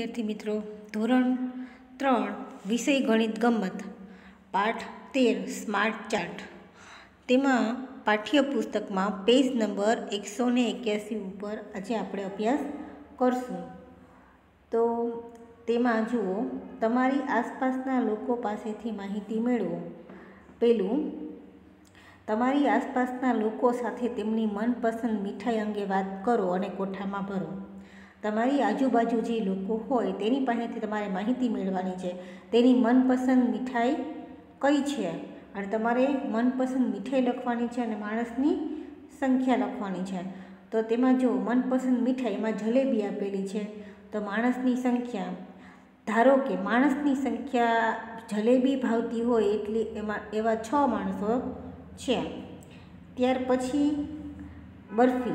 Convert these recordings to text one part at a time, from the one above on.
વિદ્યાર્થી મિત્રો, ધોરણ 3 વિષય ગણિત ગમ્મત પાઠ 13 સ્માર્ટ ચાર્ટ. તેમાં પાઠ્યપુસ્તકમાં પેજ નંબર 181 ઉપર આજે આપણે અભ્યાસ કરશું. તો તેમાં જુઓ, તમારી આસપાસના લોકો પાસેથી માહિતી મેળવો. પહેલું, તમારી આસપાસના લોકો સાથે તેમની મનપસંદ મીઠાઈ અંગે વાત કરો અને કોઠામાં ભરો. તમારી આજુબાજુ જે લોકો હોય તેની પાસેથી તમારે માહિતી મેળવવાની છે. તેની મનપસંદ મીઠાઈ કઈ છે અને તમારે મનપસંદ મીઠાઈ લખવાની છે અને માણસની સંખ્યા લખવાની છે. તો તેમાં જો મનપસંદ મીઠાઈ એમાં જલેબી આપેલી છે, તો માણસની સંખ્યા, ધારો કે માણસની સંખ્યા જલેબી ભાવતી હોય એટલે એવા 6 માણસો છે. ત્યાર પછી બરફી,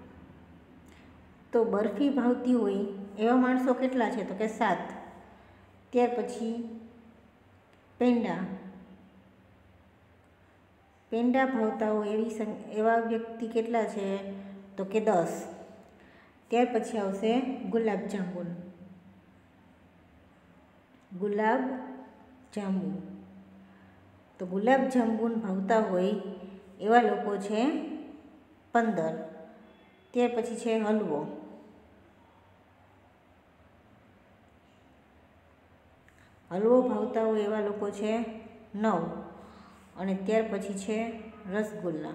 તો બરફી ભાવતી હોય એવા માણસો કેટલા છે? તો કે 7. ત્યાર પછી પેંડા ભાવતા હોય એવા વ્યક્તિ કેટલા છે? તો કે 10. ત્યાર પછી આવશે ગુલાબજાંબુ. તો ગુલાબજાંબુ ભાવતા હોય એવા લોકો છે 15. ત્યાર પછી છે હલવો. હલવો ભાવતા હોય એવા લોકો છે 9. અને ત્યાર પછી છે રસગુલ્લા.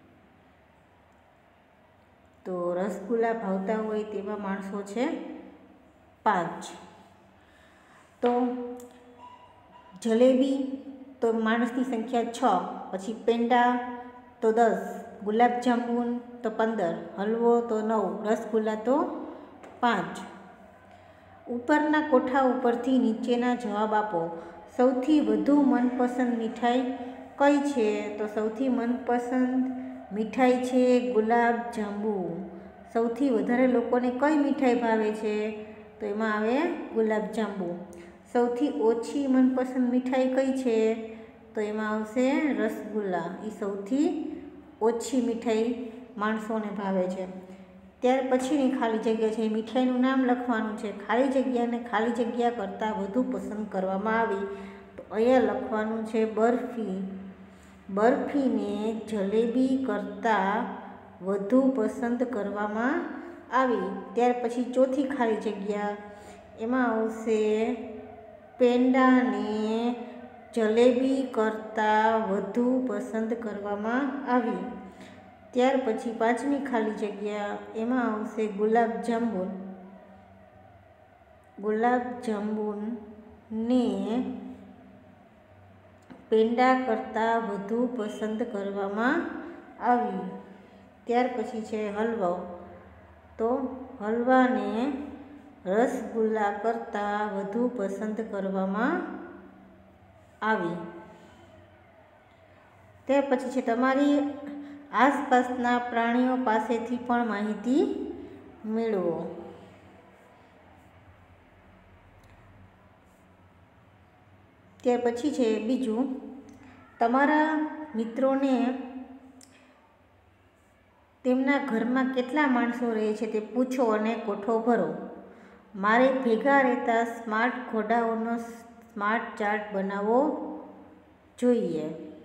તો રસગુલ્લા ભાવતા હોય તેવા માણસો છે 5. તો જલેબી તો માણસની સંખ્યા 6, પછી પેંડા તો 10, ગુલાબજાંબુ તો 15, હલવો તો 9, રસગુલ્લા તો 5. ઉપરના કોઠા ઉપરથી નીચેના જવાબ આપો. સૌથી વધુ મનપસંદ મીઠાઈ કઈ છે? તો સૌથી મનપસંદ મીઠાઈ છે ગુલાબજાંબુ. સૌથી વધારે લોકોને કઈ મીઠાઈ ભાવે છે? તો એમાં આવે ગુલાબજાંબુ. સૌથી ઓછી મનપસંદ મીઠાઈ કઈ છે? તો એમાં આવશે રસગુલ્લા. એ સૌથી ઓછી મીઠાઈ માણસોને ભાવે છે. ત્યાર પછીની ખાલી જગ્યા છે, મીઠાઈનું નામ લખવાનું છે. ખાલી જગ્યાને ખાલી જગ્યા કરતાં વધુ પસંદ કરવામાં આવી, તો અહીંયા લખવાનું છે બરફી. બરફીને જલેબી કરતાં વધુ પસંદ કરવામાં આવી. ત્યાર પછી ચોથી ખાલી જગ્યા, એમાં આવશે પેંડાને જલેબી કરતાં વધુ પસંદ કરવામાં આવી. ત્યાર પછી પાંચમી ખાલી જગ્યા, એમાં આવશે ગુલાબજાંબુને પેંડા કરતાં વધુ પસંદ કરવામાં આવી. ત્યાર પછી છે હલવો. તો હલવાને રસગુલ્લા કરતાં વધુ પસંદ કરવામાં આવી. ત્યાર પછી છે તમારી આસપાસના પ્રાણીઓ પાસેથી પણ માહિતી મેળવો. ત્યાર પછી છે બીજું, તમારા મિત્રોને તેમના ઘરમાં કેટલા માણસો રહે છે તે પૂછો અને કોઠો ભરો. મારે ભેગા રહેતા સ્માર્ટ ઘોડાઓનો સ્માર્ટ ચાર્ટ બનાવવો જોઈએ.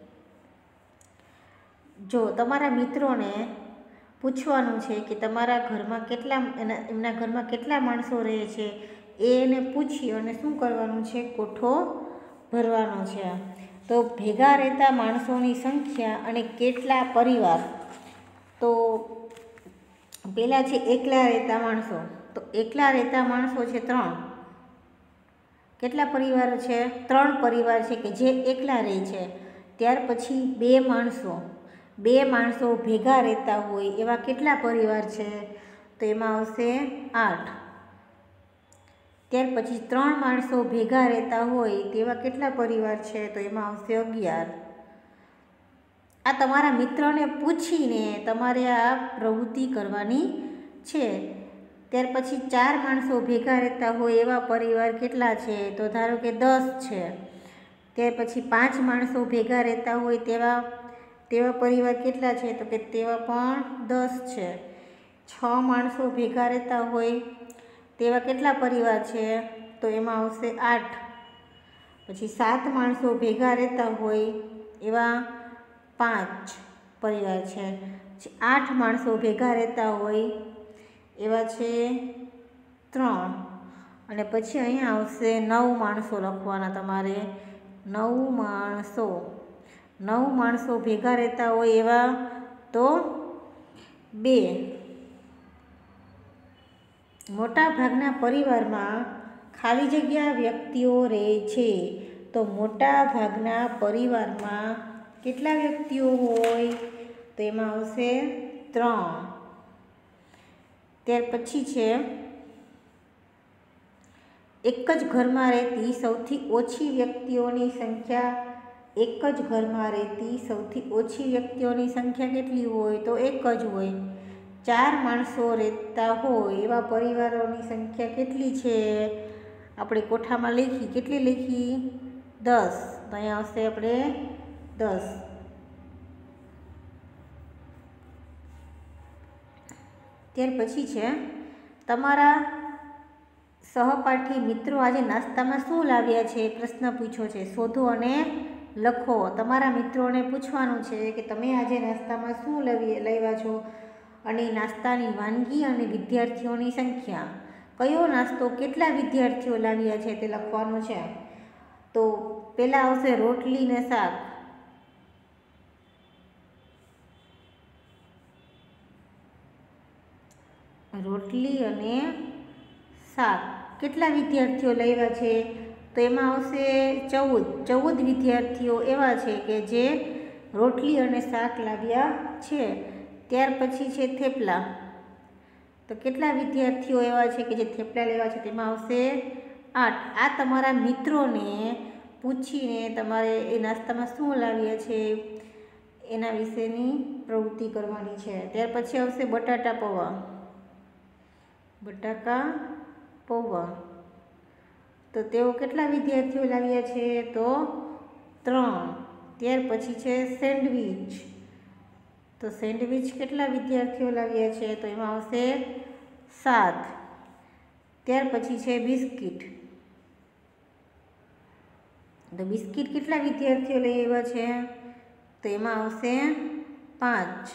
જો તમારા મિત્રોને પૂછવાનું છે કે તમારા ઘરમાં એમના ઘરમાં કેટલા માણસો રહે છે, એને પૂછી અને શું કરવાનું છે? કોઠો ભરવાનો છે. તો ભેગા રહેતા માણસોની સંખ્યા અને કેટલા પરિવાર. તો પહેલાં છે એકલા રહેતા માણસો. તો એકલા રહેતા માણસો છે 3. કેટલા પરિવાર છે? 3 પરિવાર છે કે જે એકલા રહે છે. ત્યાર પછી 2 માણસો ભેગા રહેતા હોય એવા કેટલા પરિવાર છે? તો એમાં આવશે 8. ત્યાર પછી 3 માણસો ભેગા રહેતા હોય તેવા કેટલા પરિવાર છે? તો એમાં આવશે 11. આ તમારા મિત્રને પૂછીને તમારે આ પ્રવૃત્તિ કરવાની છે. ત્યાર પછી 4 માણસો ભેગા રહેતા હોય એવા પરિવાર કેટલા છે? તો ધારો કે 10 છે. ત્યાર પછી 5 માણસો ભેગા રહેતા હોય તેવા પરિવાર કેટલા છે? તો કે તેવા પણ 10 છે. 6 માણસો ભેગા રહેતા હોય તેવા કેટલા પરિવાર છે? તો એમાં આવશે 8. પછી 7 માણસો ભેગા રહેતા હોય એવા 5 પરિવાર છે. 8 માણસો ભેગા રહેતા હોય એવા છે 3. અને પછી અહીંયા આવશે 9 માણસો લખવાના તમારે. 9 માણસો ભેગા રહેતા હોય એવા તો 2. મોટા ભાગના પરિવારમાં ખાલી જગ્યા વ્યક્તિઓ રહે છે. તો મોટા ભાગના પરિવારમાં કેટલા વ્યક્તિઓ હોય? તો એમાં આવશે 3. ત્યાર પછી છે એક જ ઘરમાં રહેતી સૌથી ઓછી વ્યક્તિઓની સંખ્યા. એક જ ઘરમાં રહેતી સૌથી ઓછી વ્યક્તિઓની સંખ્યા કેટલી હોય? તો 1 જ હોય. 4 માણસો રહેતા હોય એવા પરિવારોની સંખ્યા કેટલી છે? આપણે કોઠામાં લખી. કેટલી લખી? 10. તો અહીંયા આવશે આપણે 10. ત્યાર પછી છે તમારા સહપાઠી મિત્રો આજે નાસ્તામાં શું લાવ્યા છે? પ્રશ્ન પૂછ્યો છે. શોધો અને લખો. તમારા મિત્રોને પૂછવાનું છે કે તમે આજે નાસ્તામાં શું લાવ્યા છો અને નાસ્તાની વાનગી અને વિદ્યાર્થીઓની સંખ્યા. કયો નાસ્તો કેટલા વિદ્યાર્થીઓ લાવ્યા છે તે લખવાનું છે. તો પહેલાં આવશે રોટલી ને શાક. રોટલી અને શાક કેટલા વિદ્યાર્થીઓ લાવ્યા છે? તો એમાં આવશે 14 વિદ્યાર્થીઓ એવા છે કે જે રોટલી અને શાક લાવ્યા છે. ત્યાર પછી છે થેપલા. તો કેટલા વિદ્યાર્થીઓ એવા છે કે જે થેપલા લેવા છે? તેમાં આવશે 8. આ તમારા મિત્રોને પૂછીને તમારે એ નાસ્તામાં શું લાવ્યા છે એના વિશેની પ્રવૃત્તિ કરવાની છે. ત્યાર પછી આવશે બટાકા પૌવા. તો તેઓ કેટલા વિદ્યાર્થીઓ લાવ્યા છે? તો 3. ત્યાર પછી છે સેન્ડવિચ. તો સેન્ડવિચ કેટલા વિદ્યાર્થીઓ લાવ્યા છે? તો એમાં આવશે 7. ત્યાર પછી છે બિસ્કિટ. તો બિસ્કિટ કેટલા વિદ્યાર્થીઓ લઈ આવ્યા છે? તો એમાં આવશે 5.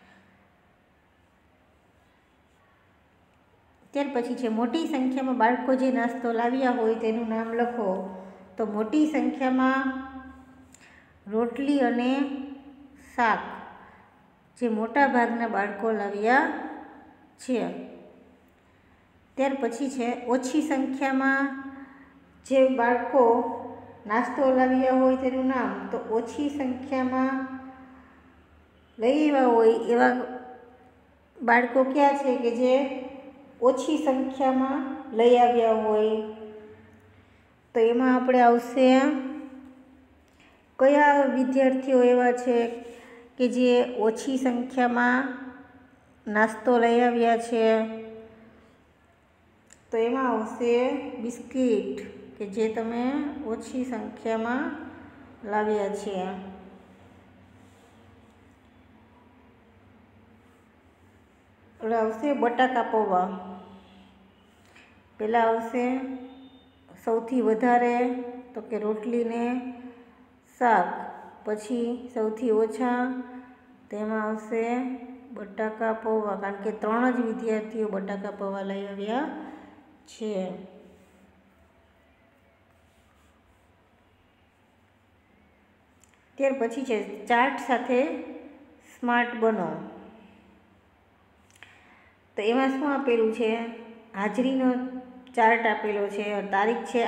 ત્યાર પછી છે મોટી સંખ્યામાં બાળકો જે નાસ્તો લાવ્યા હોય તેનું નામ લખો. તો મોટી સંખ્યામાં રોટલી અને શાક જે મોટા ભાગના બાળકો લાવ્યા છે. ત્યાર પછી છે ઓછી સંખ્યામાં જે બાળકો નાસ્તો લાવ્યા હોય તેનું નામ. તો ઓછી સંખ્યામાં લઈ આવ્યા હોય એવા બાળકો ક્યાં છે કે જે ઓછી સંખ્યામાં લઈ આવ્યા હોય? તો એમાં આપણે આવશે કયા વિદ્યાર્થીઓ એવા છે કે જે ઓછી સંખ્યામાં નાસ્તો લઈ આવ્યા છે? તો એમાં આવશે બિસ્કિટ કે જે તમે ઓછી સંખ્યામાં લાવ્યા છે. એટલે આવશે બટાકા પૌવા. પહેલાં આવશે સૌથી વધારે તો કે રોટલી ને શાક. પછી સૌથી ઓછા તેમાં આવશે બટાકા પૌવા, કારણ કે 3 જ વિદ્યાર્થીઓ બટાકા પૌવા લઈ આવ્યા છે. ત્યાર પછી છે ચાર્ટ સાથે સ્માર્ટ બનો. તો એમાં શું આપેલું છે? હાજરીનો ચાર્ટ આપેલો છે. તારીખ છે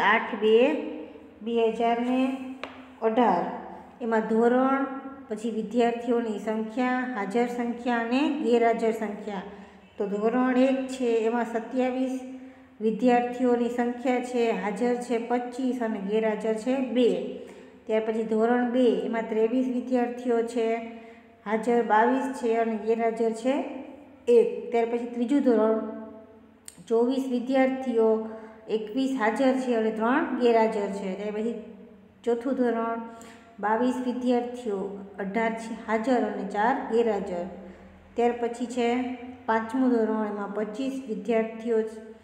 8/2/2018. એમાં ધોરણ, પછી વિદ્યાર્થીઓની સંખ્યા, હાજર સંખ્યા અને ગેરહાજર સંખ્યા. તો ધોરણ 1 છે એમાં 27 વિદ્યાર્થીઓની સંખ્યા છે, હાજર છે 25 અને ગેરહાજર છે 2. ત્યાર પછી ધોરણ 2 એમાં 23 વિદ્યાર્થીઓ છે, હાજર 22 છે અને ગેરહાજર છે 1. ત્યાર પછી ત્રીજું ધોરણ 24 વિદ્યાર્થીઓ, 21 હાજર છે અને 3 ગેરહાજર છે. ત્યાર પછી ચોથું ધોરણ 22 વિદ્યાર્થીઓ, 18 છે હાજર અને 4 ગેરહાજર. ત્યાર પછી છે પાંચમું ધોરણ, એમાં 25 વિદ્યાર્થીઓ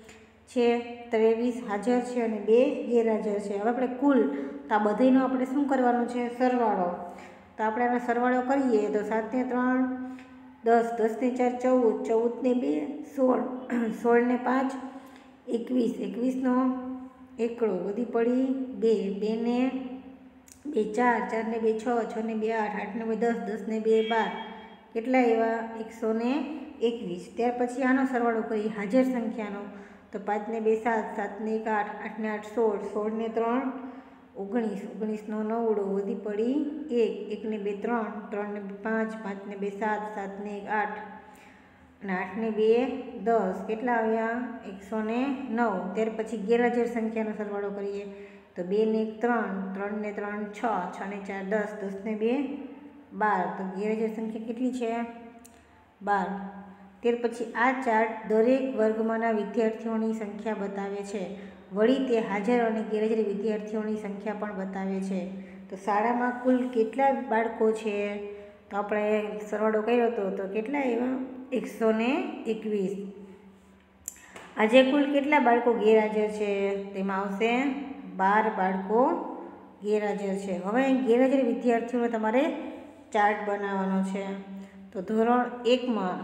છે, 23 હાજર છે અને 2 ગેરહાજર છે. હવે આપણે કુલ તો આ બધાનો આપણે શું કરવાનું છે? સરવાળો. તો આપણે આનો સરવાળો કરીએ તો 7 ને 3 10, 10 ને 4 14, 14 ને 2 16, 16 ને 5 21, 21 નો એકડો વધી પડી 2, 2 ને 2 4, 4 ને 2 6, 6 ને 2 8, 8 ને 2 10, 10 ને 2 12. કેટલા એવા? 121. ત્યાર પછી આનો સરવાળો કરીએ હાજર સંખ્યાનો તો 5 ને 2 7, 7 ને 1 8, 8 ને 8 16, 16 ને 3 19, 19 નો નવડો વધી પડી 1, 1 ને 2 3, 3 ને 2 5, 5 ને 2 7, 7 ને 1 8 અને 8 ને 2 10. કેટલા આવ્યા? 109. ત્યાર પછી ગેરહાજર સંખ્યાનો સરવાળો કરીએ તો 2 ને 1 3, 3 ને 3 6, 6 ને 4 10, 10 ને 2 12. તો ગેરહાજર સંખ્યા કેટલી છે? 12. ત્યાર પછી આ ચાર્ટ દરેક વર્ગમાંના વિદ્યાર્થીઓની સંખ્યા બતાવે છે. વળી તે હાજર અને ગેરહાજર વિદ્યાર્થીઓની સંખ્યા પણ બતાવે છે. તો શાળામાં કુલ કેટલા બાળકો છે? તો આપણે સરવાળો કર્યો હતો તો કેટલા એવા? 121. આજે કુલ કેટલા બાળકો ગેરહાજર છે? તેમાં આવશે 12 બાળકો ગેરહાજર છે. હવે ગેરહાજર વિદ્યાર્થીઓનો તમારે ચાર્ટ બનાવવાનો છે. તો ધોરણ 1માં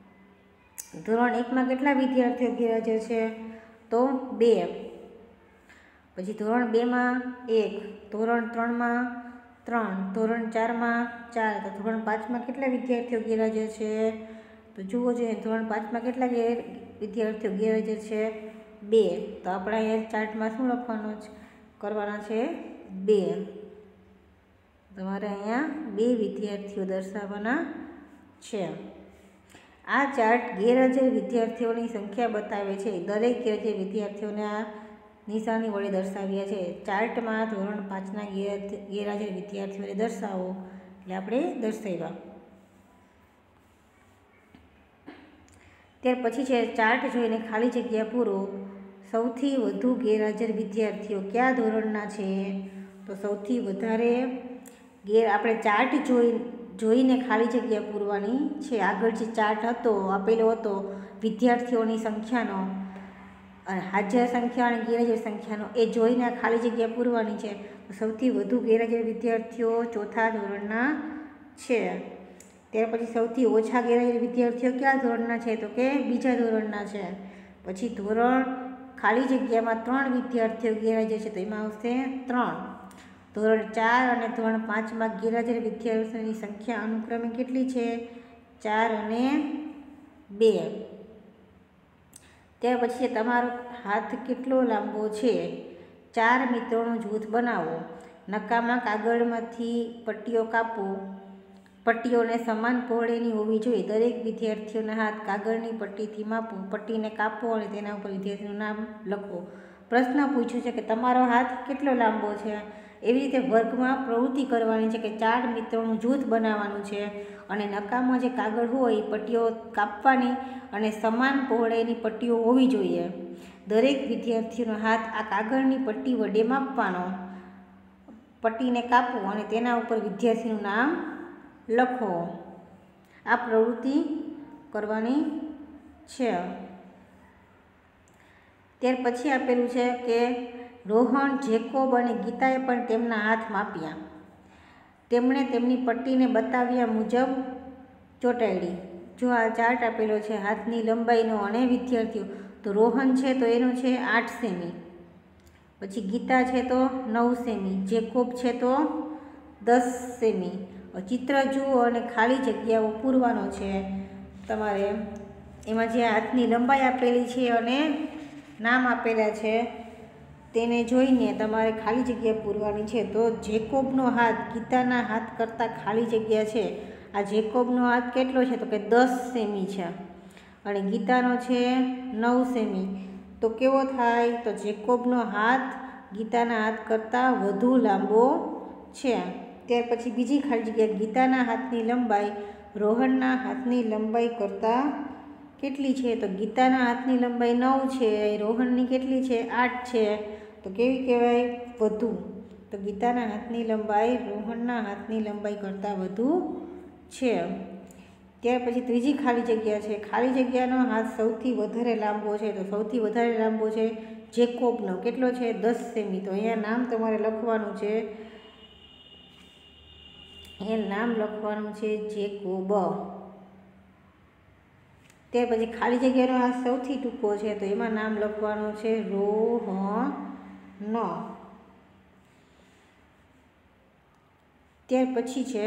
કેટલા વિદ્યાર્થીઓ ગેરહાજર છે? તો 2. પછી ધોરણ 2માં 1, ધોરણ 3માં 3, ધોરણ 4માં 4. તો ધોરણ 5માં કેટલા વિદ્યાર્થીઓ ગેરહાજર છે? તો જુઓ જોઈએ ધોરણ 5માં કેટલા વિદ્યાર્થીઓ ગેરહાજર છે? 2. તો આપણે અહીંયા ચાર્ટમાં શું લખવાનું છે? કરવાના છે 2. તમારે અહીંયા 2 વિદ્યાર્થીઓ દર્શાવવાના છે. આ ચાર્ટ ગેરહાજર વિદ્યાર્થીઓની સંખ્યા બતાવે છે. દરેક ગેરહાજર વિદ્યાર્થીઓને આ નિશાની વડે દર્શાવ્યા છે. ચાર્ટમાં ધોરણ 5ના ગેરહાજર વિદ્યાર્થીઓને દર્શાવો એટલે આપણે દર્શાવ્યા. ત્યાર પછી છે ચાર્ટ જોઈને ખાલી જગ્યા પૂરો. સૌથી વધુ ગેરહાજર વિદ્યાર્થીઓ કયા ધોરણના છે? તો સૌથી વધારે આપણે ચાર્ટ જોઈને ખાલી જગ્યા પૂરવાની છે. આગળ જે ચાર્ટ હતો આપેલો હતો વિદ્યાર્થીઓની સંખ્યાનો અને હાજર સંખ્યા અને ગેરહાજર સંખ્યાનો, એ જોઈને ખાલી જગ્યા પૂરવાની છે. તો સૌથી વધુ ગેરહાજર વિદ્યાર્થીઓ ચોથા ધોરણના છે. ત્યાર પછી સૌથી ઓછા ગેરહાજર વિદ્યાર્થીઓ કયા ધોરણના છે? તો કે બીજા ધોરણના છે. પછી ધોરણ ખાલી જગ્યામાં 3 વિદ્યાર્થીઓ ગેરહાજર છે તો એમાં આવશે 3. ધોરણ 4 અને ધોરણ 5માં ગેરહાજર વિદ્યાર્થીઓની સંખ્યા અનુક્રમે કેટલી છે? 4 અને 2. ત્યાર પછી તમારો હાથ કેટલો લાંબો છે? 4 મિત્રોનું જૂથ બનાવો. નકામા કાગળમાંથી પટ્ટીઓ કાપો. પટ્ટીઓને સમાન પહોળાઈની હોવી જોઈએ. દરેક વિદ્યાર્થીઓના હાથ કાગળની પટ્ટીથી માપો. પટ્ટીને કાપો અને તેના ઉપર વિદ્યાર્થીનું નામ લખો. પ્રશ્ન પૂછ્યો છે કે તમારો હાથ કેટલો લાંબો છે? એવી રીતે વર્ગમાં પ્રવૃત્તિ કરવાની છે કે 4 મિત્રોનું જૂથ બનાવવાનું છે અને નકામો જે કાગળ હોય એ પટ્ટીઓ કાપવાની અને સમાન પહોળાઈની પટ્ટીઓ હોવી જોઈએ. દરેક વિદ્યાર્થીનો હાથ આ કાગળની પટ્ટી વડે માપવાનો. પટ્ટીને કાપો અને તેના ઉપર વિદ્યાર્થીનું નામ લખો. આ પ્રવૃત્તિ કરવાની છે. ત્યાર પછી આપેલું છે કે રોહન, જેકોબ અને ગીતાએ પણ તેમના હાથ માપ્યા. તેમણે તેમની પટ્ટીને બતાવ્યા મુજબ ચોંટાડી. જો આ ચાર્ટ આપેલો છે હાથની લંબાઈનો અને વિદ્યાર્થીઓ, તો રોહન છે તો એનો છે 8 સેમી, પછી ગીતા છે તો 9 સેમી, જેકોબ છે તો 10 સેમી. ચિત્ર જુઓ અને ખાલી જગ્યાઓ પૂરવાનો છે તમારે. એમાં જે હાથની લંબાઈ આપેલી છે અને નામ આપેલા છે તેને જોઈને તમારે ખાલી જગ્યા પૂરવાની છે. તો જેકોબનો હાથ ગીતાના હાથ કરતાં ખાલી જગ્યા છે. આ જેકોબનો હાથ કેટલો છે? તો કે 10 સેમી છે અને ગીતાનો છે 9 સેમી. તો કેવો થાય? તો જેકોબનો હાથ ગીતાના હાથ કરતાં વધુ લાંબો છે. ત્યાર પછી બીજી ખાલી જગ્યા, ગીતાના હાથની લંબાઈ રોહનના હાથની લંબાઈ કરતાં કેટલી છે? તો ગીતાના હાથની લંબાઈ 9 છે, રોહનની કેટલી છે? 8 છે. તો કેવી કહેવાય? વધુ. તો ગીતાના હાથની લંબાઈ રોહનના હાથની લંબાઈ કરતાં વધુ છે. ત્યાર પછી ત્રીજી ખાલી જગ્યા છે. ખાલી જગ્યાનો હાથ સૌથી વધારે લાંબો છે, તો સૌથી વધારે લાંબો છે જેકોબનો. કેટલો છે? 10 સેમી. તો અહીંયા નામ તમારે લખવાનું છે, એ નામ લખવાનું છે જેકોબ. ત્યાર પછી ખાલી જગ્યાનો હાથ સૌથી ટૂંકો છે, તો એમાં નામ લખવાનું છે રોહન. ત્યાર પછી છે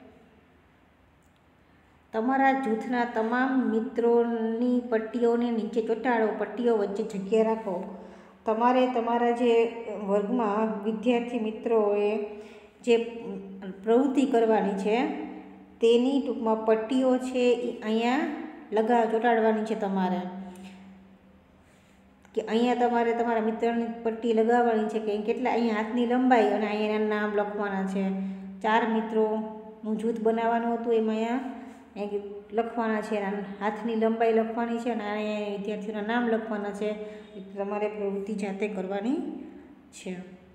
તમારા જૂથના તમામ મિત્રોની પટ્ટીઓને નીચે ચોંટાડો, પટ્ટીઓ વચ્ચે જગ્યા રાખો. તમારે તમારા જે વર્ગમાં વિદ્યાર્થી મિત્રોએ જે પ્રવૃત્તિ કરવાની છે તેની ટૂંકમાં પટ્ટીઓ છે એ અહીંયા ચોંટાડવાની છે તમારે, કે અહીંયા તમારે તમારા મિત્રની પટ્ટી લગાવવાની છે કે કેટલા અહીંયા હાથની લંબાઈ અને અહીંયા નામ લખવાના છે. 4 મિત્રોનું જૂથ બનાવવાનું હતું, એમાં અહીંયા લખવાના છે, હાથની લંબાઈ લખવાની છે અને અહીંયા વિદ્યાર્થીઓના નામ લખવાના છે. તમારે પ્રવૃત્તિ જાતે કરવાની છે.